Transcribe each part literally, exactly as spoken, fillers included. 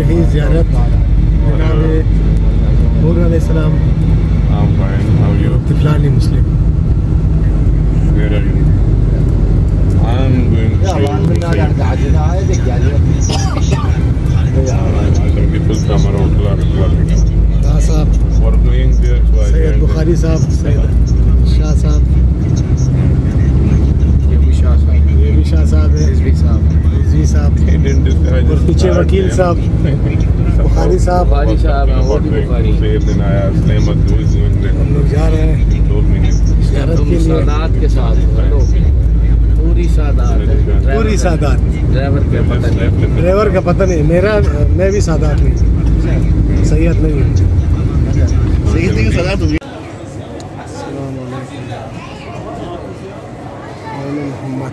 रही ज़ियारत जनाब नूर अलैहिस्सलाम तिफलानी मुस्लिम। सैयद बुखारी साहब, सैयद शाह साहब, ये भी शाह साहब, ये भी शाह साहब है, रिजवी साहब, रिजवी साहब और पीछे वकील साहब, बुखारी साहब, बुखारी साहब, वो भी बुखारी। हम लोग जा रहे हैं ज़ियारत के लिए के साथ, पूरी सादात, पूरी सादात। ड्राइवर का पता नहीं, ड्राइवर का पता नहीं, मेरा मैं भी सादात नहीं, सैयद नहीं हूँ। सैयद की सादात होगी। अस्सलाम वालेकुम मोहम्मद।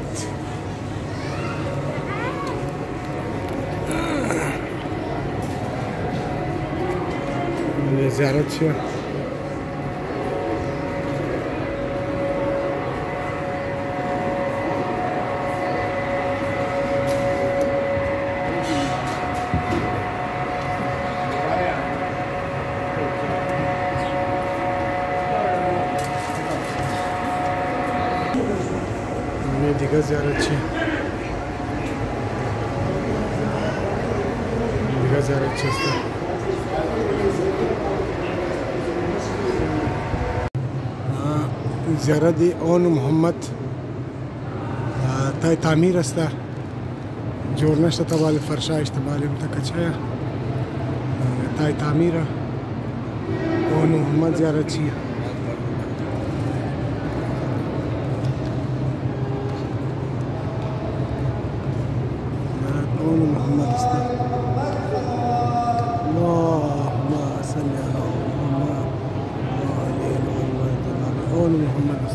मैंने ज़ियारत किया। दिगा ज़ियारत छे, दिगा ज़ियारत छे। ज़ियारत ओन मोहम्मद ताई तामीर अस्ता जोड़ना शतवाल फरशा इस्तेमाल तक अच्छा ताई तामीर ओन मोहम्मद ज़ियारत छे। मोहम्मद मोहम्मद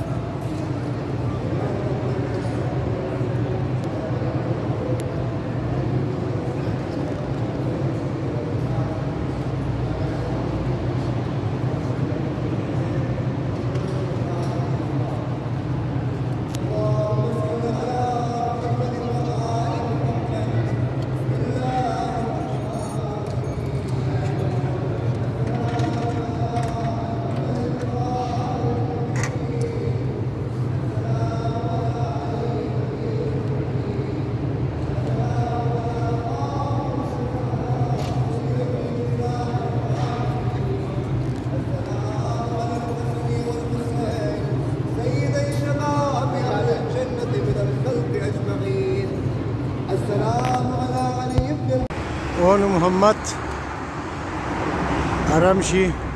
ओन मोहम्मद आरामशी।